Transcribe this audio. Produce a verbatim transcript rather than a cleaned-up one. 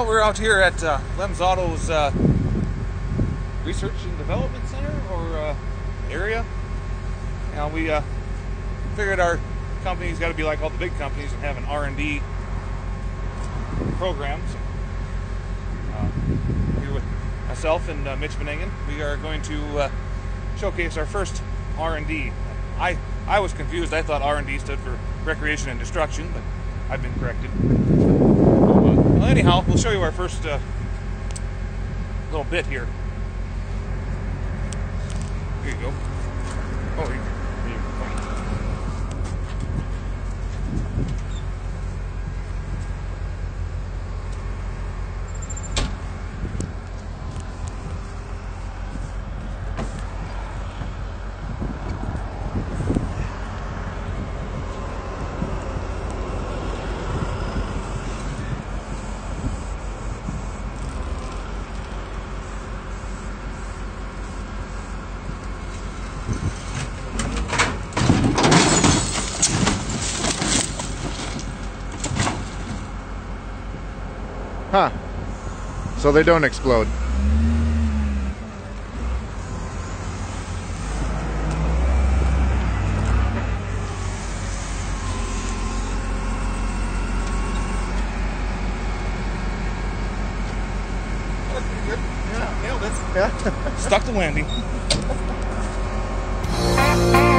Well, we're out here at uh, Lems Auto's uh, Research and Development Center or uh, area. Now we uh, figured our company's got to be like all the big companies and have an R and D program. So, uh, here with myself and uh, Mitch Benningen, we are going to uh, showcase our first R and D. I I was confused. I thought R and D stood for Recreation and Destruction, but I've been corrected. Well, anyhow, we'll show you our first uh, little bit here. Here you go. Oh, here, here you go. Huh. So they don't explode. That's pretty good. Yeah, nailed it. Yeah. Stuck the landing.